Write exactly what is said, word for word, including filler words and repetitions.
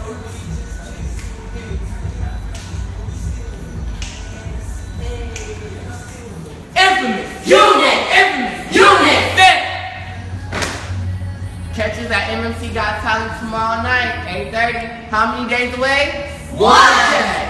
Infamous! Unit! Infamous! Unit! Fit! Catch us at M M C Got Talent tomorrow night, eight thirty. How many days away? One!